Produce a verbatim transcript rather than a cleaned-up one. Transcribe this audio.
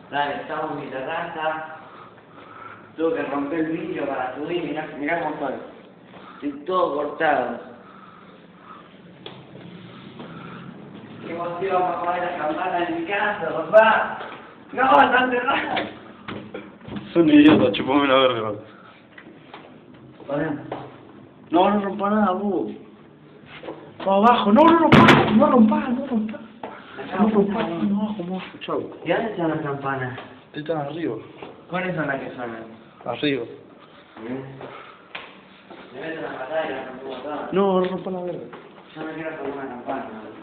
Dale, estamos en mi terraza. Tuve que romper el vidrio para subir. Mirá, mirá cómo estoy. Estoy todo cortado. Qué emoción, va a poner las campanas en mi casa, papá. No, están cerradas. Son idiotas, chupame la verga. No, no rompa nada, vos. Para abajo, no, no rompas, no rompas, no rompas. No rompas, no abajo, no abajo, chau. ¿Y dónde están las campanas? Están arriba. ¿Cuáles son las que suenan? Arriba. Me meten a matar y las rompo todas. No, no rompa la verga. Yo no quiero hacer una campana.